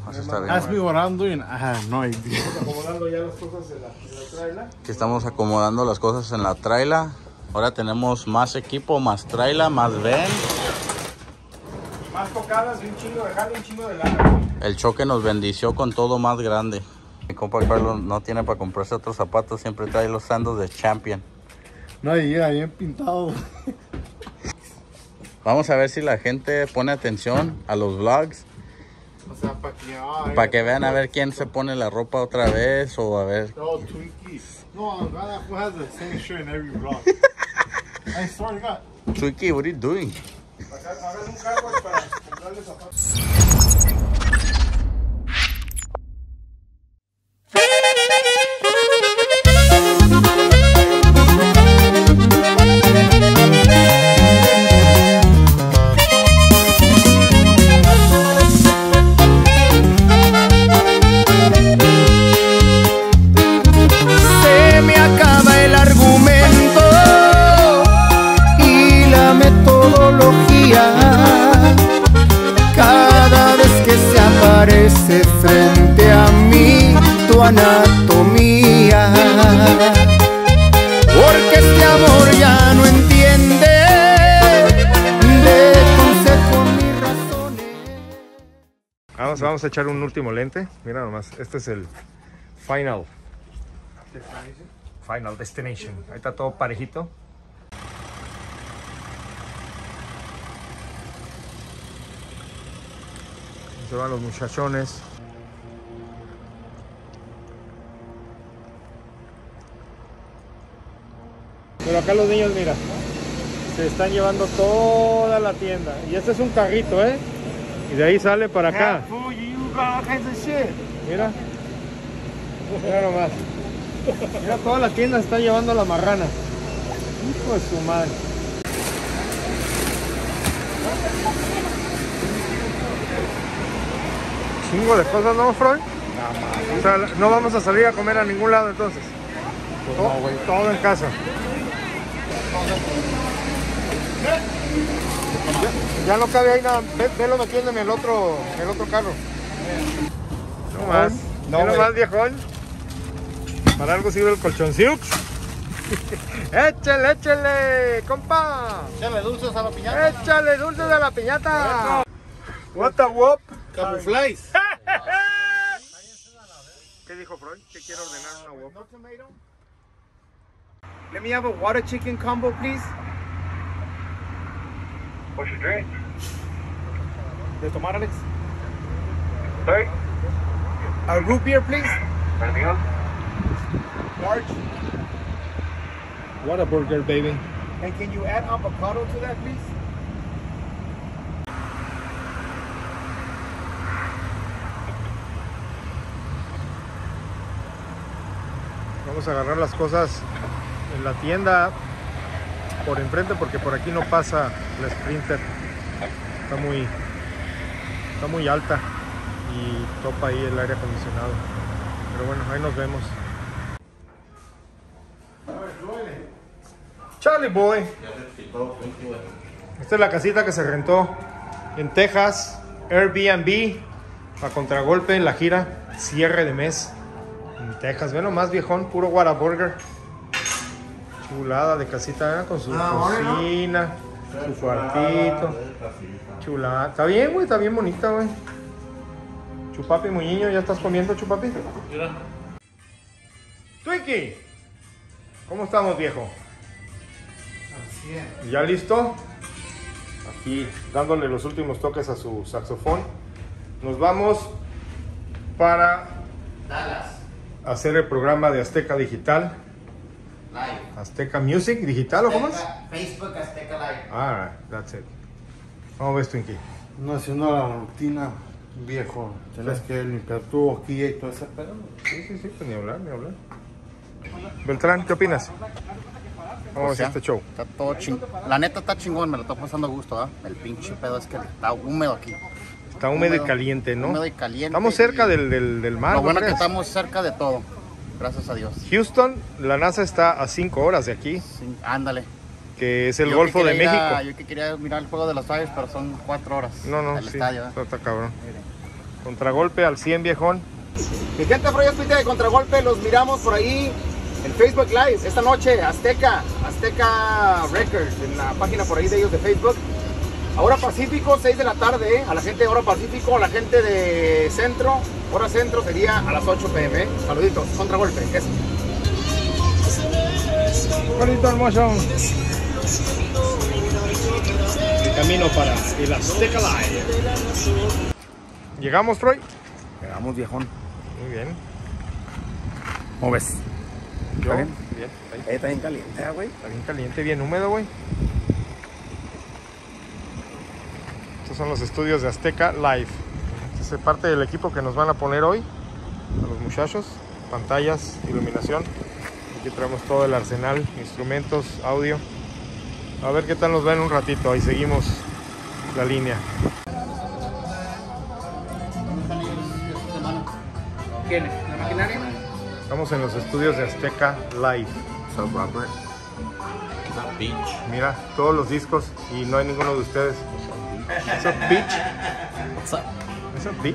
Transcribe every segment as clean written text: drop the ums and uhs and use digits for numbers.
Eso está bien. Ask me what I'm doing. I have no idea. Acomodando ya las cosas de la trailer. Aquí estamos acomodando las cosas en la traila. Ahora tenemos más equipo, más traila, más van. Más tocadas y un chingo de jale y un chingo de lana. El choque nos bendició con todo más grande. Mi compa Carlos no tiene para comprarse otros zapatos, siempre trae los sandos de Champion. No, y llega bien pintado. Vamos a ver si la gente pone atención a los vlogs. O sea, Para que vean a ver quién se pone la ropa otra vez o a ver. Oh, Twinkies. No, God, who has the same shirt in every vlog? I swear to God. Twiki, what are you doing? Hagan un cargo para comprarle zapatos. Se me acaba el argumento y la metodología cada vez que se aparece frente a mí tu anatomía, porque este amor ya no entiende de consejos ni razones. Vamos a echar un último lente. Mira nomás, este es el Final Destination. Ahí está todo parejito. Se van los muchachones. Pero acá los niños, mira, se están llevando toda la tienda. Y este es un carrito, ¿eh? Y de ahí sale para acá. Mira. Mira nomás. Mira, toda la tienda se está llevando la marrana. Hijo de su madre. Chingo de cosas, ¿no, Freud? O sea, no vamos a salir a comer a ningún lado entonces. Todo en casa. Ya no cabe ahí nada. Velo metiendo en el otro carro. No más. No más, viejón. Para algo sirve el colchoncito. Échale, échale, compa. Échale dulces a la piñata. Échale dulces a la piñata. What the whoop. Camuflays. ¿Qué dijo Freud? ¿Qué quiere ordenar una whoop? No tomato. Let me have a water chicken combo, please. What's your drink? ¿De tomar, Alex? Sorry? A root beer, please. Anything else? Large. What a burger, baby. And can you add avocado to that, please? Vamos a agarrar las cosas en la tienda por enfrente porque por aquí no pasa la Sprinter. Está muy alta y topa ahí el aire acondicionado. Pero bueno, ahí nos vemos. Charlie Boy. Esta es la casita que se rentó en Texas, Airbnb, a contragolpe en la gira, cierre de mes en Texas. Ve nomás, viejón, puro Whataburger. Chulada de casita, ¿eh? Con su cocina, su cuartito. Chulada. Está bien, güey, está bien bonita, güey. Chupapi, muy niño, ¿ya estás comiendo, Chupapi? Mira. Twinkie, ¿cómo estamos, viejo? ¿Ya listo? Aquí dándole los últimos toques a su saxofón. Nos vamos para Dallas. hacer el programa de Azteca Digital. Live. Azteca Music Digital, ¿o cómo es? Facebook Azteca Live. Alright, that's it. ¿Cómo ves, Twinkie? No, haciendo la rutina, viejo. Tienes que limpiar tu boquilla y todo ese pedo. Sí, pues ni hablar. Beltrán, ¿qué opinas? ¿Cómo ves este show? Está todo La neta está chingón, me lo está pasando a gusto, ¿ah? El pinche pedo es que está húmedo aquí. Está húmedo y caliente, ¿no? Húmedo y caliente. Estamos cerca del mar. Lo bueno ¿no es que crees? estamos cerca de todo. Gracias a Dios. Houston, la NASA está a 5 horas de aquí, Sí, ándale. que es el Yo Golfo que de quería México. Yo que quería mirar el juego de los Aves, pero son 4 horas. No, el sí, estadio, ¿eh? está cabrón. Contragolpe al 100, viejón. Mi gente, Freud Tweet de Contragolpe, los miramos por ahí en Facebook Live esta noche, Azteca Records, en la página por ahí de ellos de Facebook. A hora Pacífico, 6 de la tarde, a la gente de hora Pacífico, a la gente de Centro, hora Centro sería a las 8 p.m. Saluditos, Contragolpe. Bonito, hermoso. El camino para el Azteca Live. ¿Llegamos, Troy? Llegamos, viejón. Muy bien. ¿Cómo ves? Yo, bien? bien. Está bien caliente, güey. Está bien caliente, bien húmedo, güey. Estos son los estudios de Azteca Live. Esta es parte del equipo que nos van a poner hoy a los muchachos. Pantallas, iluminación. Aquí traemos todo el arsenal, instrumentos, audio. A ver qué tal nos va en un ratito. Ahí seguimos la línea. ¿Quién? ¿La maquinaria? Estamos en los estudios de Azteca Live. So, Robert. Beach. Mira, todos los discos y no hay ninguno de ustedes. ¿Eso es Beach? What's up? ¿Eso es Beach?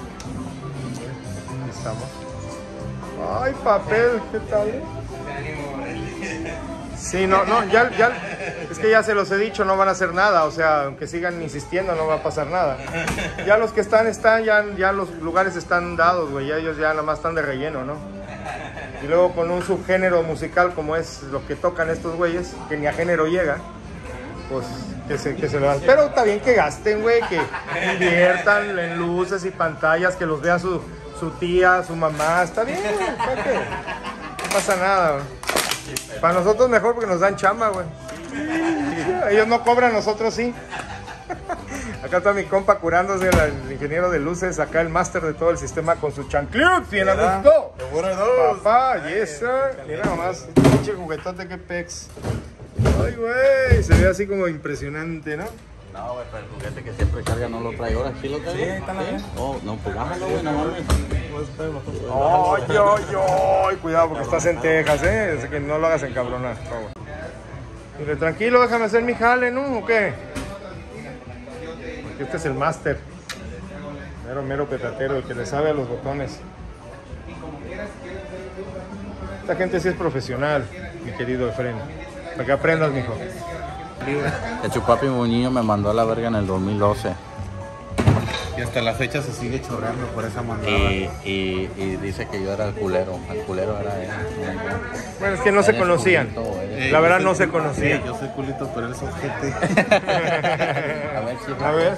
Ahí estamos. Ay, papel, ¿qué tal? Sí, no, ya, es que ya se los he dicho, no van a hacer nada, o sea, aunque sigan insistiendo, no va a pasar nada. Ya los que están, ya los lugares están dados, güey, ya ellos ya nada más están de relleno, ¿no? Y luego con un subgénero musical como es lo que tocan estos güeyes, que ni a género llega, pues que se lo dan. Pero está bien que gasten, güey, que inviertan en luces y pantallas, que los vea su tía, su mamá, está bien, güey, no pasa nada, güey. Para nosotros mejor porque nos dan chamba, güey. Ellos no cobran, nosotros sí. Acá está mi compa curándose, el ingeniero de luces, acá el máster de todo el sistema con su chanclux, bien a gusto. Papá, yes sir. Mira nomás, pinche juguetote, que pex. Ay, güey, se ve así como impresionante, ¿no? No, güey, pero el juguete que siempre carga no lo trae ahora. ¿Sí lo trae? Sí, está bien. Oh, no, pues bájalo, güey, no mames. Ay, cuidado porque estás en Texas, así que no lo hagas encabronar. Mire, tranquilo, déjame hacer mi jale, ¿no? ¿O qué? Porque este es el máster. Mero petatero, el que le sabe a los botones. Esta gente sí es profesional, mi querido Efren. Para que aprendas, mijo. El chupapi Muñiño me mandó a la verga en el 2012. Y hasta la fecha se sigue chorreando por esa mandada. Y dice que yo era el culero. El culero era él. Bueno, es que no se conocían. La verdad no se conocían. Yo soy culito, pero él es ojete. A ver si... A ver.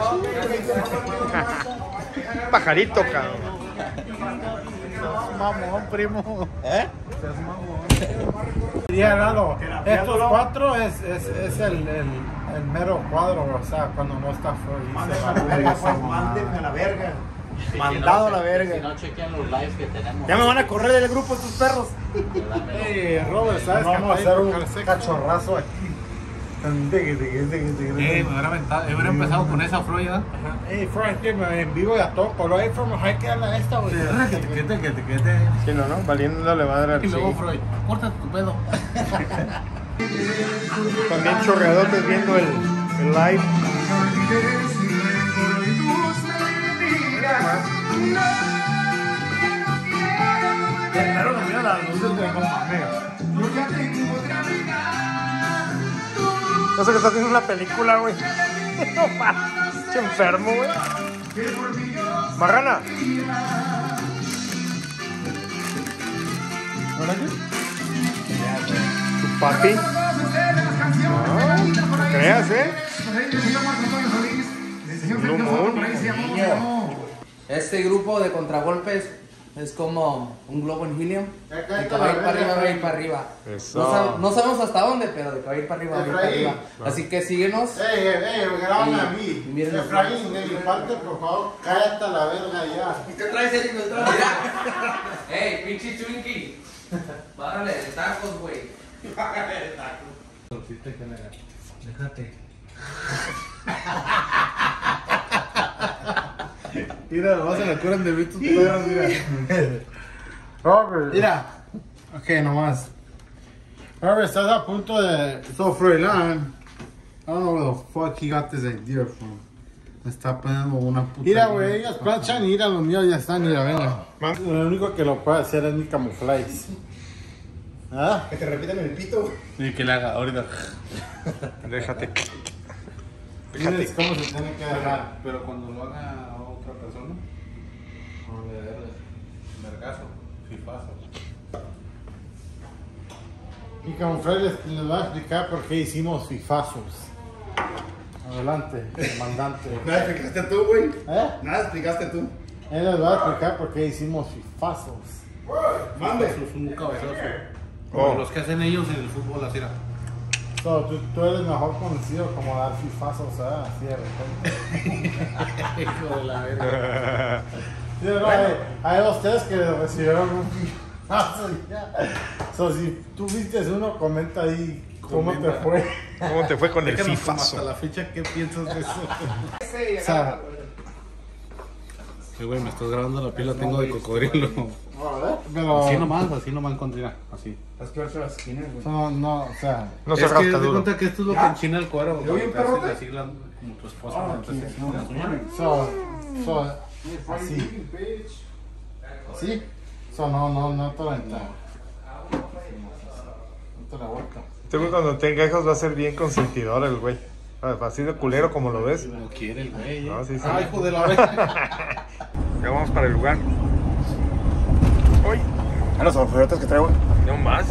Pajarito, cabrón. Mamón, primo. ¿Eh? Ya, Lalo, estos cuatro es el mero cuadro, o sea, cuando no está Mándenme a la verga. Mandado a la verga. Si no chequean los lives que tenemos. Ya me van a correr del grupo estos perros. Robert, ¿sabes? Vamos a hacer un cachorrazo aquí. Me hubiera empezado con esa Freud, Freud, que en vivo ya toco, lo hay from hay que darle a esta, güey. Sí, no, valiendo le va a dar al Y luego sí. Freud, córtate tu pedo. También chorreadotes viendo el live. Claro, mira las luces de No sé que está haciendo una película, güey. No mames, qué enfermo, güey. Marrana. Tu papi. No creas, Blue Moon. Este grupo de contragolpes es como un globo en helium. De que va a ir para arriba, va a ir para arriba. No sabemos hasta dónde, pero de que va a ir para arriba, va a ir para arriba. Así que síguenos. Grábame a mí. Y miren los Efraín, de mi parte, por favor, cállate a la verga ya. ¿Qué traes, Eric? Mira. Ey, pinche Twinkie. Bájale de tacos, güey. Déjate. Mira, nomás se le curan de mí tus perros, mira. Robert. Mira. Ok, nomás. Robert, estás a punto de... So, Froilán, I don't know where the fuck he got this idea from. Me está poniendo una puta. Mira, güey, ellos planchan, mira, los míos ya están, mira, venga. Lo único que lo puede hacer es mi camuflaje. ¿Ah? Que te repitan el pito. Y que le haga ahorita. Déjate. Fíjense cómo se tiene que dejar. Pero cuando lo haga a otra persona, no le dé vergazo, fifazo. Mi camuflaje les va a explicar por qué hicimos fifazos. Adelante, comandante. Nada explicaste tú, güey. ¿Eh? Nada explicaste tú. Él les va a explicar por qué hicimos fifazos. Mande. Eso es un cabezazo. Oh. Como los que hacen ellos en el fútbol, así era. So, tú eres mejor conocido como dar fifazos, así de repente. Hijo de la verga. Sí, no, hay ustedes que recibieron un fifazo y ya. So, si tú viste uno, comenta ahí cómo te fue. ¿Cómo te fue con el Déjanos como fifazo? hasta la fecha, ¿qué piensas de eso? Sí, O sea, Sí, güey, me estás grabando la piel, la tengo de cocodrilo. pero... Así nomás encontré, así. Es que otra esquina, güey. No, o sea... No se Es que rasca te duro. cuenta que esto es lo que enchina el cuero. ¿Yo vi un cuando te perrote? haces así como tu esposa. cuando te haces las uñas. Así. ¿Sí? No te la entra. No te la vuelta. Este güey cuando tenga hijos va a ser bien consentidor el güey. Así de culero como lo ves. No quiere el güey. No, sí, sí. Ay, hijo de la verga. Ya vamos para el lugar. Uy, A los ofertas que traigo. no más.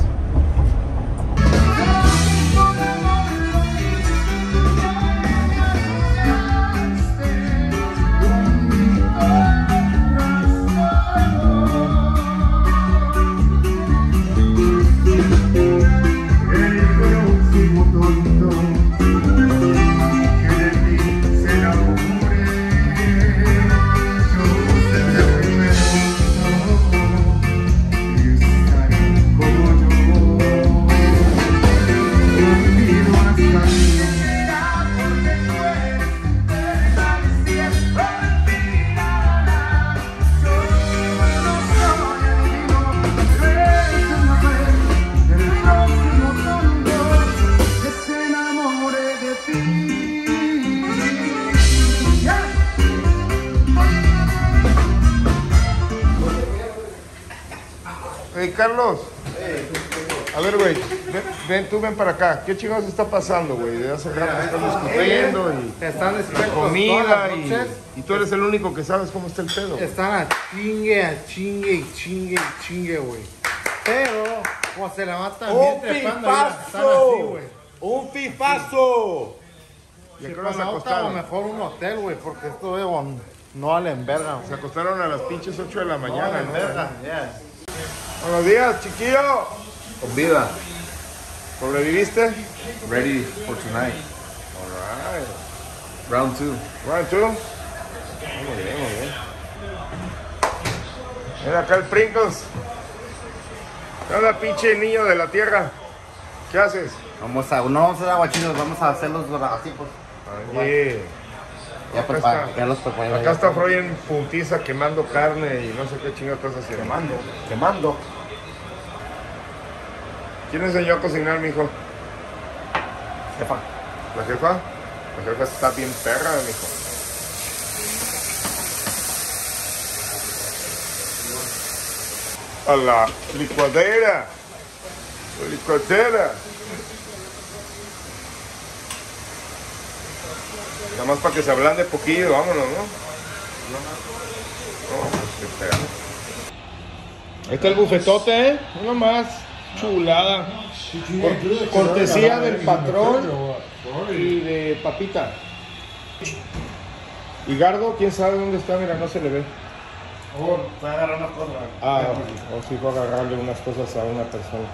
Hey, Carlos. A ver, güey, tú ven para acá. ¿Qué chingados está pasando, güey? De hace rato estamos discutiendo y Están despiertos comida todas las noches. y tú eres el único que sabes cómo está el pedo. Están a chingue, güey. Pero, como se levantan bien trepando, mira, están así, güey. ¡Un fifazo! ¿Y a Si qué hora se a lo acostaron? mejor un hotel, güey, porque esto de no valen verga, güey. Se acostaron a las pinches 8 de la mañana, valen ¿no? verga, yeah. Buenos días, chiquillo. Con vida. ¿Sobreviviste? Ready for tonight. Alright. Round 2. Round 2. Muy bien, muy bien. Mira acá el Pringles. ¿Qué onda, pinche niño de la tierra? ¿Qué haces? No vamos a hacer aguachiles, vamos a hacerlos así, pues. Oye. Ya Acá prepara, está. ya los preparé. Acá está Freud en puntiza quemando carne y no sé qué chingados estás haciendo. Quemando. ¿Quién enseñó a cocinar, mijo? Jefa. ¿La jefa? La jefa está bien perra, mijo. A la licuadera. La licuadera. Nada más para que se ablande poquillo, vámonos, ¿no? No, pues qué pega. Ahí está el bufetote, ¿eh? Uno más. Chulada. Cortesía del patrón y de Papita. Y Gardo, quién sabe dónde está, mira, no se le ve. Fue a agarrar unas cosas. Ah, o si fue a agarrarle unas cosas a una persona.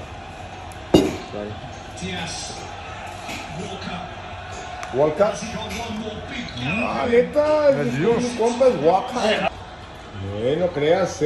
Walker. Ah, neta, mi compa es Walker. No creas,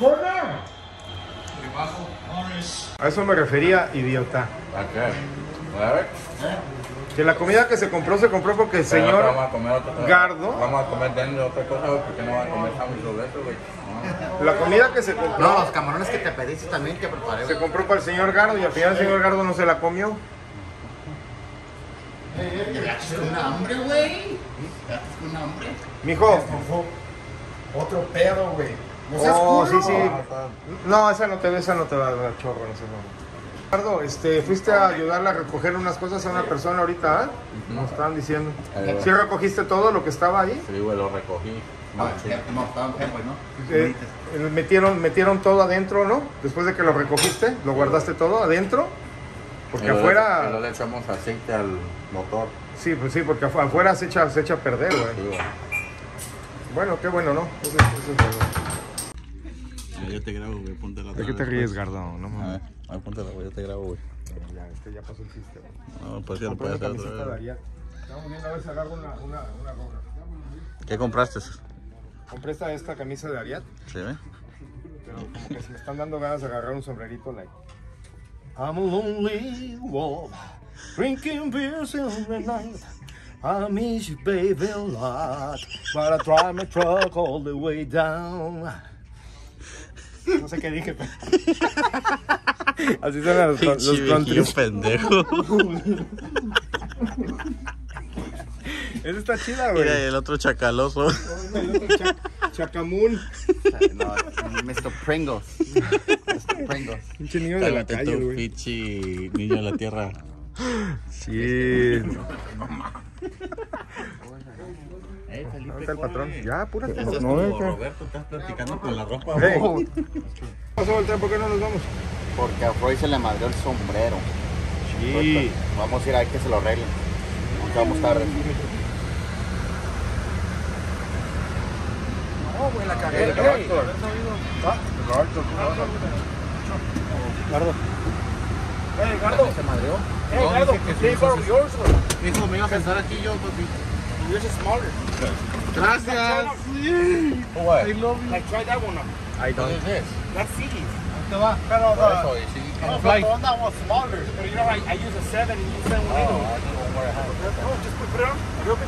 A eso me refería, idiota. A ver. Que la comida que se compró porque el señor Vamos a comer otra, Gardo, Vamos a comer denle otra cosa, güey, porque no va a comer sándwich sobre eso, güey. No. la comida que se compró, No, los camarones que te pediste también que preparé. se compró para el señor Gardo y al final el señor Gardo no se la comió. Con hambre, güey. Mijo. Otro pedo, güey. No seas Oh, culo. sí, sí. No, esa no te va a dar chorro, no sé. Ricardo, fuiste a ayudarle a recoger unas cosas a una persona ahorita, ¿eh? Nos estaban diciendo. ¿Sí recogiste todo lo que estaba ahí? Sí, güey, lo recogí. No, estaban ¿no? Metieron todo adentro, ¿no? Después de que lo recogiste, ¿lo guardaste todo adentro? Porque afuera... No le echamos aceite al motor. Sí, pues sí, porque afuera se echa a perder, güey. Sí, güey. Bueno, qué bueno, ¿no? Eso es bueno. Yo te grabo, güey, ponte la ¿De qué te ríes, Gardo? No A mames. ver, póntela, güey, yo te grabo, güey. Ya pasó el chiste, güey. No, pues ya lo puedes hacer otra vez. Estamos viendo a ver si agarro una roja. ¿Qué compraste? Compré esta camisa de Ariat, ¿Sí, ve? pero como que se me están dando ganas de agarrar un sombrerito like. I'm a lonely wolf, drinking beers in the night. I miss you, baby, a lot, but I drive my truck all the way down. No sé qué dije, pero... Así son los countries. Pendejo. Esa está chida, güey. Mira, el otro chacaloso. El otro Chacamún. No, Mr. Pringles. Mr. Pringles. Pinche niño de la Cálmate calle, tú, güey. pichi niño de la tierra. Sí. Felipe, Ahorita el patrón. Ya, apúrate. Ese es como Roberto, estás platicando con la ropa. Hey. Pasó el tren, ¿por qué no nos vamos? Porque a Freud se le madrió el sombrero. Sí. Vamos a ir a que se lo arreglen. Aunque vamos tarde. No, güey, la cagué. Gardo. Hey, Gardo. ¿Se madrió? Hey, Gardo, they borrow yours, güey. Dijo, me iba a pensar aquí yo, papi. Yours is smaller. Gracias. What? I love you. Like, try that one up. I don't. What is this? That's CDs. Pero Eso, y sí, no, fly. the one that was smaller. But you know, I use a 7 and you use a 1. Oh, I don't know where I have it. No, just put it on. A little bit.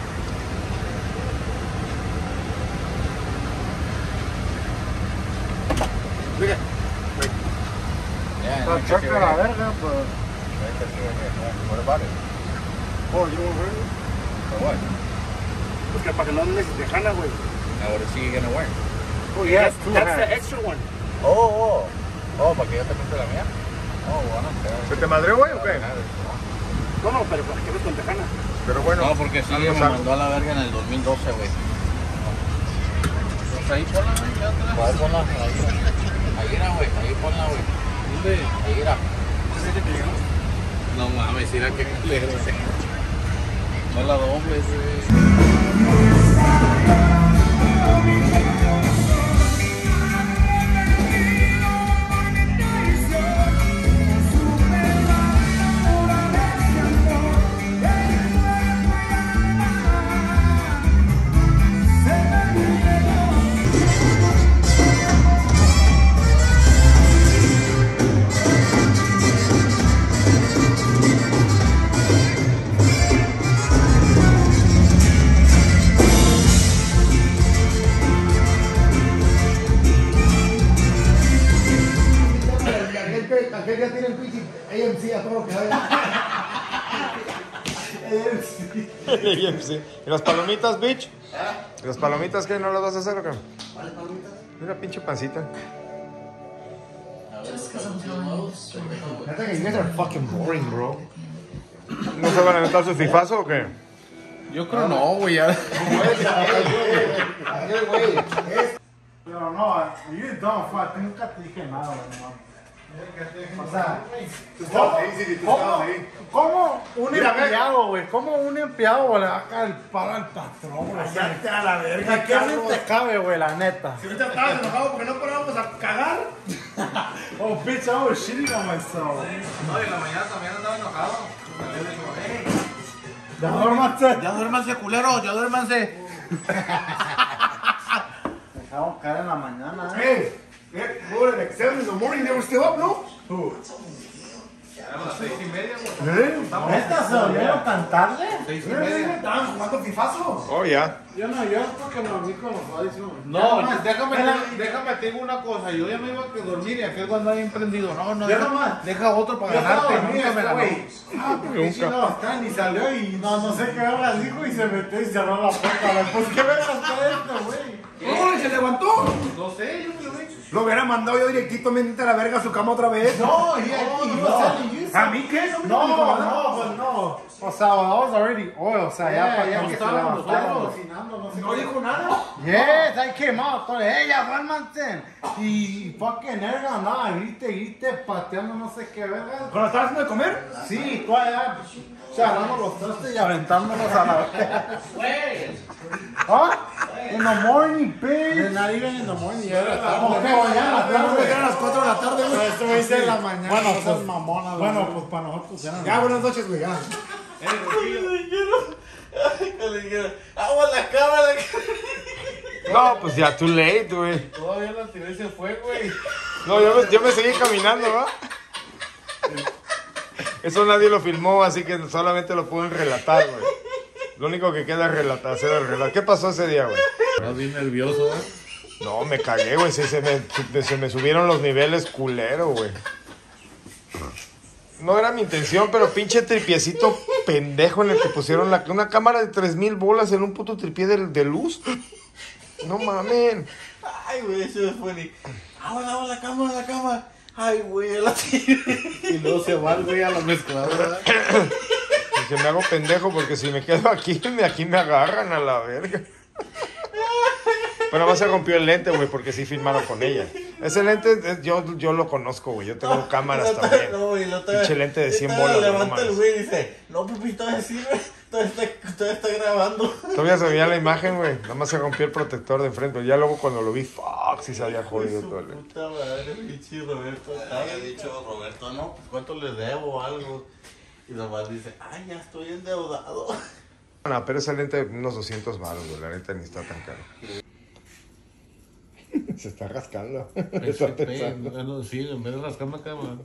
Look at Yeah, Pero checa la verga, pues. What about it? Oh, you don't hurt me? For what? Pues que para que no andes de jana, güey. Now, what is he gonna wear? Oh, yeah, that's the extra one. Oh, para que yo te pinte la mía. Oh, bueno. ¿Se te madreó, güey, o qué? No, pero para que ves con tejana. Pero bueno. No, porque sí me mandó a la verga en el 2012, güey. Pues ahí ponla, güey, ya te la... Ahí ponla, ahí era, güey, ahí ponla, güey. ¿Dónde? Ahí era. No mames, mira qué culero. No la dobles, güey. Aquel día tiene el pinche AMC a todo lo que vaya. Sí. ¿Y las palomitas, bitch? ¿Y las palomitas qué? ¿No las vas a hacer o qué? ¿Cuáles palomitas? Mira, pinche pancita. I think you guys are fucking boring, bro. ¿No se van a aventar su fifazo o qué? Yo creo no, güey, ya. Pero no, you don't fuck, nunca te dije nada, güey. O sea, ¿cómo un empleado, güey? ¿Cómo un empleado le va a caer el palo al patrón, güey? Cállate a la verga, ¿A qué te cabe, güey, la neta? Si ahorita estabas enojado porque no parábamos a cagar. Oh, bitch, I was shitting on myself. No, y en la mañana también andaba enojado. Ya duérmanse. Ya duérmanse, culeros, ya duérmanse. Me dejaron caer en la mañana, Hey, we were at like 7 in the morning, they were still up, no? Who? A las 6:30, güey. ¿Neta se volvieron tan tarde? 6:30. Estaban jugando fifazos. Oh, ya. Yo no, yo es porque me dormí con los audios. No, déjame te digo una cosa. Yo ya me iba a dormir y aquel cuando había emprendido. No, deja otro para ganarte. Nunca me ganó. Nunca. Ni salió y no sé qué verga dijo y se metió y cerró la puerta. Pues qué verga está esto, güey. ¡Oh, se levantó! No sé, yo me lo vi. Lo hubiera mandado yo directito a la verga a su cama otra vez. No, ¿A mí qué? Pues no. O sea, I was already oil. O sea, ya que estábamos nosotros. cocinando, no sé No qué. dijo nada. Yes, I came out. Ya, duérmanse. Y fucking Erga andaba grite, pateando no sé qué verga. ¿Cuando estabas haciendo de comer? Sí, tú allá charlando los trastes y aventándonos a la verga. ¿Ah? In the morning, bitch. Not even in the morning. Ya era tarde. Eran las 4 de la tarde, güey. Esto me dice en la mañana. Bueno, pues mamona. Bueno, pues para nosotros Ya, buenas noches, güey, ya. ¡Agua la cámara! No, pues ya, too late, güey. Todavía la tiré se fue, güey. No, yo me seguí caminando, ¿va? Eso nadie lo filmó, así que solamente lo pueden relatar, güey. Lo único que queda es relatar, hacer el relato. ¿Qué pasó ese día, güey? Estás bien nervioso, güey. No, me cagué, güey. Se me subieron los niveles culero, güey. No era mi intención, pero pinche tripiecito pendejo en el que pusieron una cámara de 3,000 bolas en un puto tripié de luz. No mamen. Ay, güey, eso es funny. ¡Agua la cama! Ay, güey, la tiré. Y luego se va el güey a la mezcladora. Y que me hago pendejo porque si me quedo aquí me agarran a la verga. Bueno, más se rompió el lente, güey, porque sí filmaron con ella. Ese lente, yo lo conozco, güey. Yo tengo cámaras también. No, güey, Pinche lente de 100 bolas, güey, no levanta el mames. güey y dice, no, papi, todavía sí, güey. Todavía está grabando. Todavía se veía la imagen, güey. Nada más se rompió el protector de enfrente. Pero ya luego cuando lo vi, fuck, sí se había jodido todo el lente. Puta madre, pinche Roberto. Había dicho Roberto, no, pues cuánto le debo o algo. Y nomás dice, ay, ya estoy endeudado. No, pero ese lente, unos 200 baros, güey. La neta ni está tan caro. Se está rascando. Está pensando. Sí, en vez de rascarme acá, güey.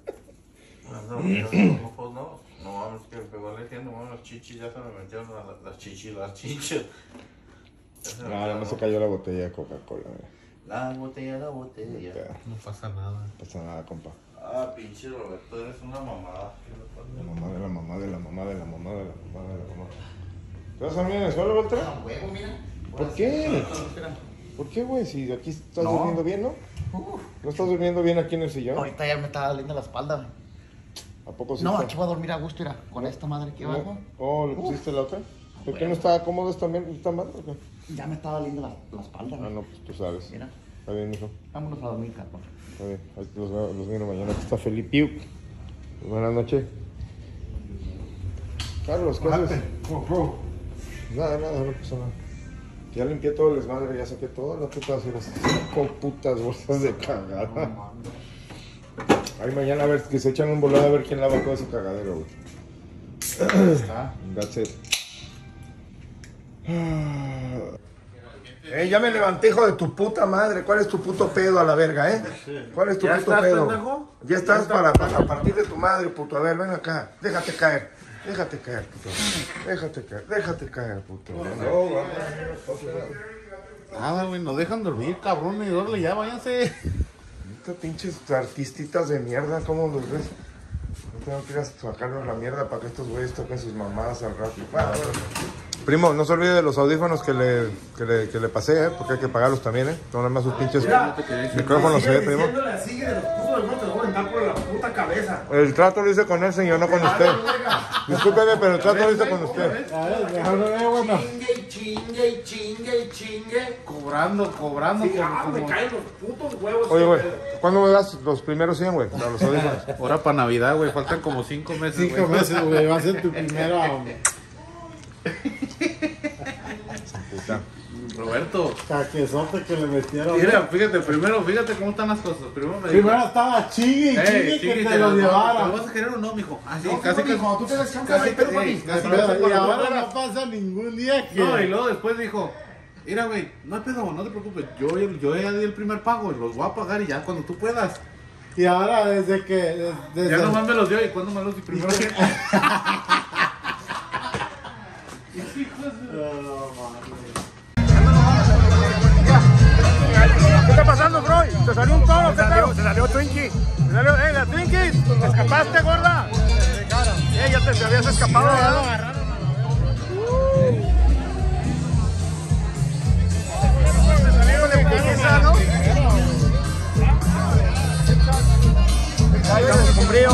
No mames, que me pegó la no mames, las chichis ya se me metieron las chichis. No se cayó la botella de Coca-Cola, güey. La botella. No pasa nada. No pasa nada, compa. Ah, pinche Roberto, eres una mamada. La mamá de la mamá de la mamá de la mamá de la mamá de la mamá. ¿Te vas a dormir en el suelo, Walter? Huevo, mira. ¿Por qué? ¿Por qué, güey? Si aquí estás durmiendo bien, ¿no? ¿No estás durmiendo bien aquí en el sillón? Ahorita ya me está doliendo la espalda, güey. ¿A poco sí? No, está? aquí voy a dormir a gusto, mira. Con esta madre aquí abajo. Oh, ¿le pusiste la otra? ¿Por qué no está cómodo esta madre? ¿O qué? Ya me está doliendo la espalda, Ah, güey. no, pues tú sabes. Mira. Está bien, mijo. Vámonos a dormir, cabrón. Está bien. Ahí los miro mañana. Aquí está Felipe. Pues buenas noches. Carlos, ¿qué haces? Nada, no pasa nada. Ya limpié todo el desmadre, ya saqué todas las putas y las 5 putas bolsas de cagada. Ahí mañana a ver que se echan un volado a ver quién lava todo ese cagadero, güey. That's it. Ya me levanté, hijo de tu puta madre. ¿Cuál es tu puto pedo a la verga, ¿Cuál es tu puto pedo? Pendejo? Ya estás para partir de tu madre, puto. A ver, ven acá. Déjate caer, puto. Déjate caer, puto. Nada, güey, nos dejan dormir, cabrón. Y dorle ya, váyanse. Estos pinches artistitas de mierda, ¿cómo los ves? No tengo que ir a sacarnos la mierda para que estos güeyes toquen sus mamadas al rato. Bueno. Primo, no se olvide de los audífonos que le pasé, porque hay que pagarlos también, No nada más sus pinches micrófonos, primo. Sigue de los putos de te voy a aventar por la puta cabeza. El trato lo hice con él, señor, no con usted. Discúlpeme, pero el trato lo hice con usted. A ver, déjame ver, bueno. Chingue. Cobrando. Me caen los putos huevos. Oye, güey, ¿cuándo me das los primeros 100, güey? Para los audífonos. Ahora para Navidad, güey, faltan como 5 meses. 5 meses, güey, va a ser tu primera. Puta. Roberto, Caquezote que le metieron. mira, fíjate cómo están las cosas. Primero me dijo, Primero estaba chigue que te lo llevara. ¿Te lo vas a querer o no, mijo? Así, No, casi que. cuando tú te descansas, Casi ahí, pero papi. Y ahora no pasa ningún día que. No, y luego después dijo, mira, güey, no hay pedo, no te preocupes. Yo ya di el primer pago, los voy a pagar y ya cuando tú puedas. Y ahora desde que... Desde Ya nomás me los dio y cuando me los di primero. ¿Qué está pasando, bro? ¿Te salió un toro? Se salió Twinkie. La Twinkie, ¿te escapaste, gorda? Ya te habías escapado, ¿verdad? Te salieron de putiza, ¿no? Estamos con brío.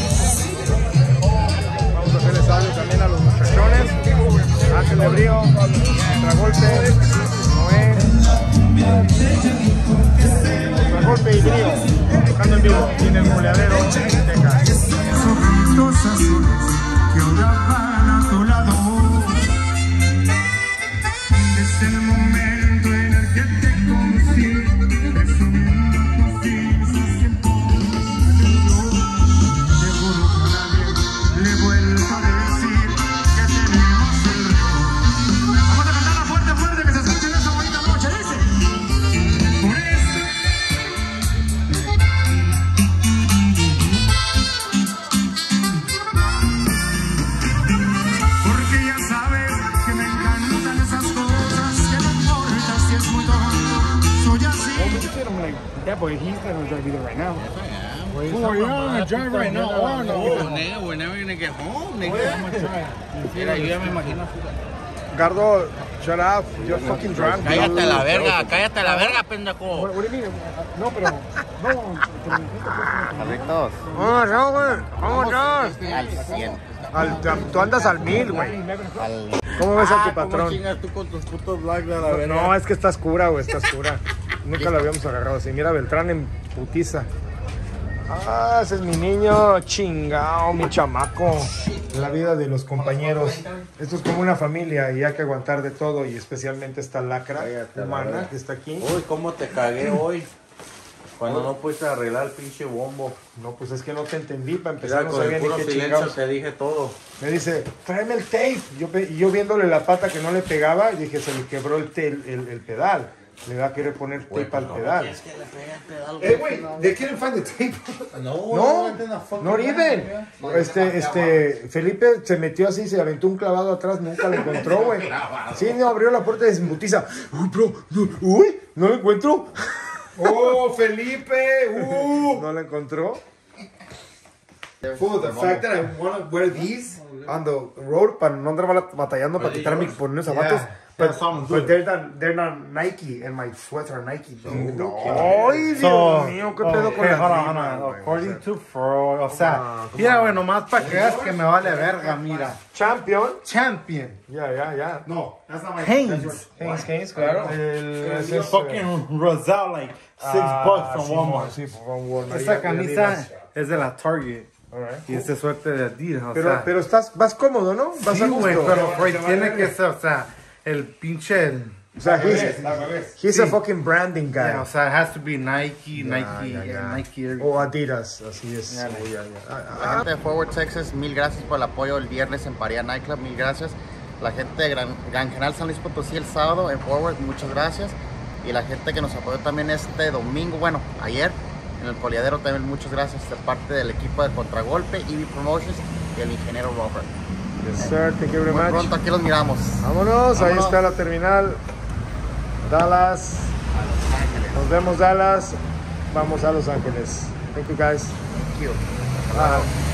Vamos a hacerle salud también a los muchachones. Ángel de brío, Contragolpe, Noé. Contragolpe y brío. Tocando en vivo. Y en el goleadero, Texas. Ojitos azules que ahora van a tu lado. Es el momento en el que te conocí, presumiendo tus dices que te juro que a nadie le he vuelto a decir que tenemos el récord. Vamos a cantarla fuerte, fuerte, que se escuche en esta bonita noche, dice. Por eso. Porque ya sabes que me encantan esas cosas, que no importa si es muy tonto, soy así. I'm like, that boy, he's not gonna drive either right now. Well, you're not gonna drive right now. Oh, no. Nigga, we're never gonna get home, nigga. Mira, yo ya me imagino. Gardo, shut up. You're fucking drunk. Cállate la verga, pendejo. What do you mean? No, pero... No, Carlitos. no, güey. ¿Cómo estás? Al 100. Tú andas al 1000, güey. ¿Cómo ves a tu patrón? ¿Cómo chingas tú con tus putos vlogs de la verga? No, es que está oscura, güey, está oscura. Nunca la habíamos agarrado así. Mira, Beltrán en putiza. Ah, ese es mi niño, chingao, mi chamaco. La vida de los compañeros. Esto es como una familia y hay que aguantar de todo. Y especialmente esta lacra humana que está aquí. Uy, cómo te cagué hoy. Cuando no pudiste arreglar el pinche bombo. No, pues es que no te entendí. Para empezar, Mira, no con sabía el ni puro qué silencio chingados. te dije todo. Me dice, tráeme el tape. Y yo viéndole la pata que no le pegaba, dije, se le quebró el pedal. Le va a querer poner tape al pedal. Es que le pegué el pedal. Wait, they couldn't find the tape. No, No even. Felipe se metió así, se aventó un clavado atrás, nunca lo encontró, güey. Sí, no, abrió la puerta y desmutiza. Uy, bro, no lo encuentro. Oh, Felipe, no lo encontró. The fact that I want to wear these on the road para no andar batallando para quitarme y poner zapatos. But they're not Nike, and my sweats are Nike. Ay, Dios mío, qué pedo con la hold on. According to Freud, o sea, mira, güey, nomás para que veas que me vale verga, mira. Champion. Ya. No, That's not my Hanes, claro. It's fucking Roselle, like $6 from Walmart. Sí, from Walmart. Esta camisa es de la Target. Y este suerte de Adidas, o sea. Pero vas cómodo, ¿no? Vas Sí, a güey, gusto. pero Freud tiene que ser, o sea, el pinche... O sea, he's a fucking branding guy. Yeah, o sea, it has to be Nike, Nike. O Adidas, así es. La gente de Forward Texas, mil gracias por el apoyo el viernes en Paria Nightclub, mil gracias. La gente de Gran Canal San Luis Potosí el sábado en Forward, muchas gracias. Y la gente que nos apoyó también este domingo, bueno, ayer, en el Poliadero también muchas gracias de parte del equipo de Contragolpe, EV Promotions y el ingeniero Robert. Yes, sir. Thank you very Muy much. pronto aquí los miramos. Vámonos, ahí está la terminal. Dallas. Nos vemos, Dallas. Vamos a Los Ángeles. Thank you, guys. Thank you. Bye.